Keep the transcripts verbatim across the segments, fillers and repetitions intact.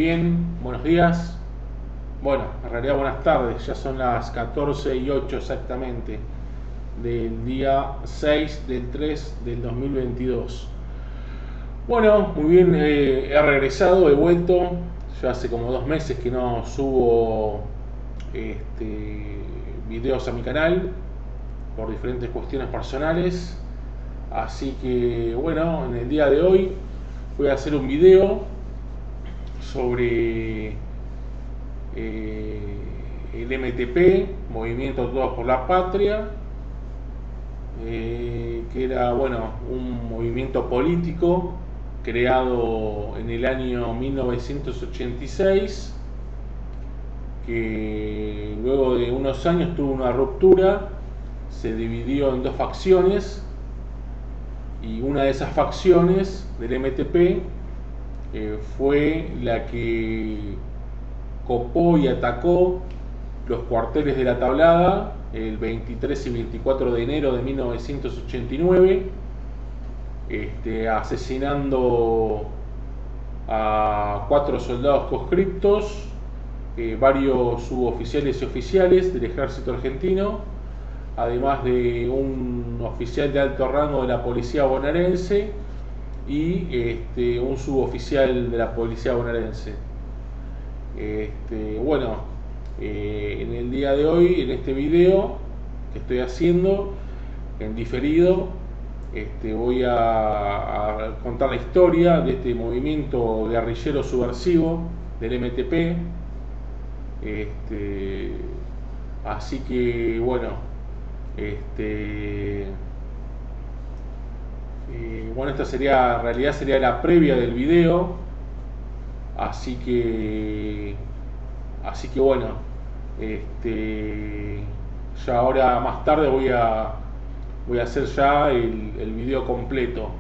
bien, buenos días. Bueno, en realidad buenas tardes, ya son las catorce y ocho exactamente del día seis del tres del dos mil veintidós. Bueno, muy bien, eh, he regresado, he vuelto. Ya hace como dos meses que no subo este, videos a mi canal por diferentes cuestiones personales. Así que bueno, en el día de hoy voy a hacer un video sobre eh, el M T P, Movimiento Todos por la Patria, eh, que era bueno, un movimiento político creado en el año mil novecientos ochenta y seis, que luego de unos años tuvo una ruptura, se dividió en dos facciones, y una de esas facciones del M T P eh, fue la que copó y atacó los cuarteles de la Tablada el veintitrés y veinticuatro de enero de mil novecientos ochenta y nueve, este, asesinando a cuatro soldados conscriptos, eh, varios suboficiales y oficiales del ejército argentino, además de un oficial de alto rango de la policía bonaerense y este, un suboficial de la policía bonaerense. Este, bueno, eh, en el día de hoy, en este video que estoy haciendo en diferido, este, voy a, a contar la historia de este movimiento guerrillero subversivo del M T P. Este, así que bueno, este, eh, bueno, esta sería, en realidad sería la previa del video. Así que, así que bueno, este, ya ahora más tarde voy a, voy a hacer ya el, el video completo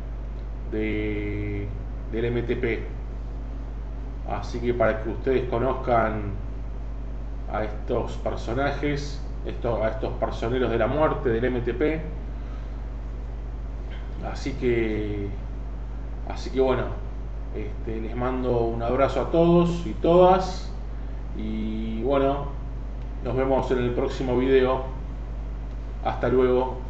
de, del M T P. Así que para que ustedes conozcan a estos personajes, esto, a estos personeros de la muerte del M T P. Así que, así que bueno, este, les mando un abrazo a todos y todas. Y bueno, nos vemos en el próximo video. Hasta luego.